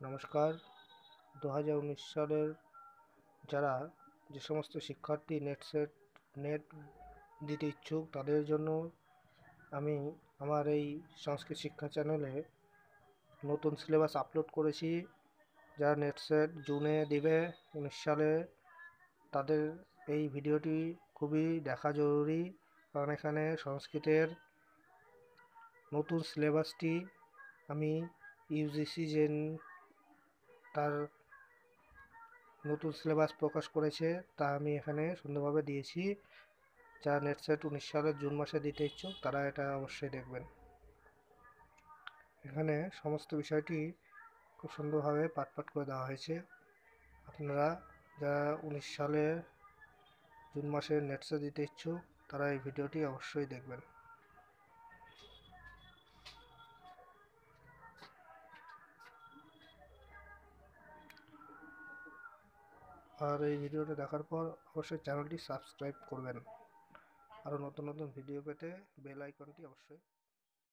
নমস্কার। 2019 সালের যারা যে সমস্ত শিক্ষার্থী নেট দিতে ইচ্ছুক তাদের জন্য আমি আমার এই সংস্কৃত শিক্ষা চ্যানেলে নতুন সিলেবাস আপলোড করেছি। যারা নেট সেট জুনে দিবে 19 সালে, তাদের এই ভিডিওটি খুবই দেখা জরুরি, কারণ এখানে সংস্কৃতের নতুন সিলেবাসটি আমি ইউজিসি যে তার নতুন সিলেবাস প্রকাশ করেছে তা আমি এখানে সুন্দরভাবে দিয়েছি। যারা নেট সেট 19 সালের জুন মাসে দিতে ইচ্ছুক তারা এটা অবশ্যই দেখবেন। এখানে সমস্ত বিষয়টি খুব সুন্দরভাবে পাঠ করে দেওয়া হয়েছে। আপনারা যারা 19 সালে জুন মাসে নেট সেট দিতে ইচ্ছুক তারা এই ভিডিওটি অবশ্যই দেখবেন। আর এই ভিডিওটি দেখার পর অবশ্যই চ্যানেলটি সাবস্ক্রাইব করবেন। আরও নতুন নতুন ভিডিও পেতে বেল আইকনটি অবশ্যই